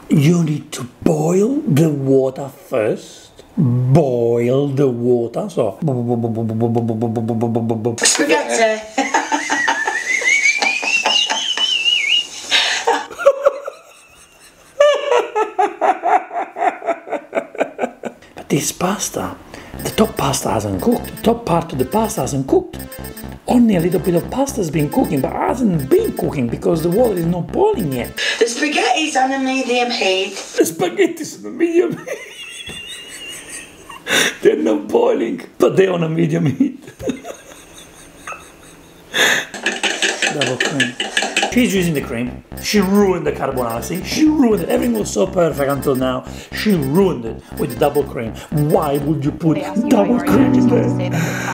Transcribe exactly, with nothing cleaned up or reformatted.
You need to boil the water first. Boil the water. So. Spaghetti. But this pasta, the top pasta hasn't cooked. The top part of the pasta hasn't cooked. Only a little bit of pasta has been cooking, but hasn't been cooking because the water is not boiling yet. The spaghetti's on a medium heat. The spaghetti's on a medium heat. They're not boiling, but they're on a medium heat. Double cream. She's using the cream. She ruined the carbonara. See, she ruined it. Everything was so perfect until now. She ruined it with double cream. Why would you put double cream in there?